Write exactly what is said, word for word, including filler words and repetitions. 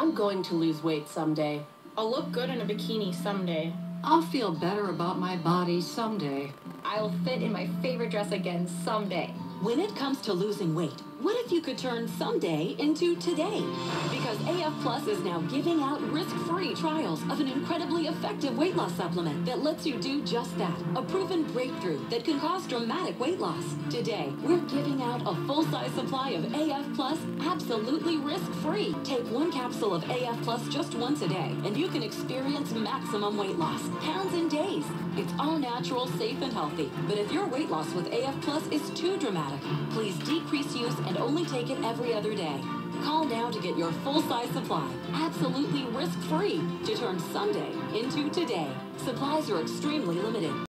I'm going to lose weight someday. I'll look good in a bikini someday. I'll feel better about my body someday. I'll fit in my favorite dress again someday. When it comes to losing weight, what if you could turn someday into today? Because A F Plus is now giving out risk-free trials of an incredibly effective weight loss supplement that lets you do just that. A proven breakthrough that can cause dramatic weight loss. Today, we're giving out a full-size supply of A F Plus absolutely risk-free. Take one capsule of A F Plus just once a day, and you can experience maximum weight loss. Pounds in days. It's all natural, safe, and healthy. But if your weight loss with A F Plus is too dramatic, please decrease use and only take it every other day. Call now to get your full-size supply, absolutely risk-free, to turn Sunday into today. Supplies are extremely limited.